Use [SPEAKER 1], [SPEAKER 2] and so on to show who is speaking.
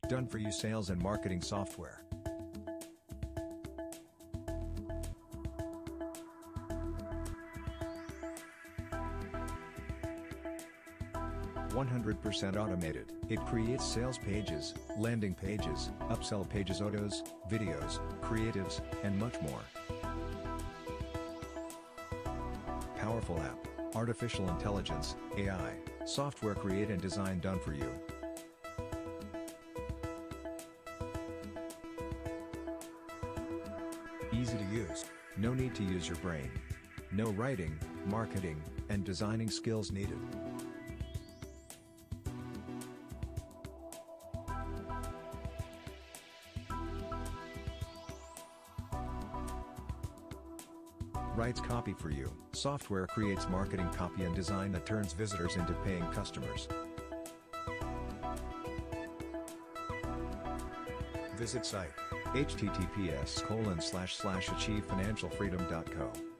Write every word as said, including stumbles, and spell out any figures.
[SPEAKER 1] Done for you sales and marketing software. one hundred percent automated. It creates sales pages, landing pages, upsell pages, autos, videos, creatives, and much more. Powerful app, artificial intelligence, A I, software create and design done for you. Easy to use. No need to use your brain. No writing, marketing, and designing skills needed. Writes copy for you. Software creates marketing copy and design that turns visitors into paying customers. Visit site H T T P S colon slash slash achieve financial freedom dot co.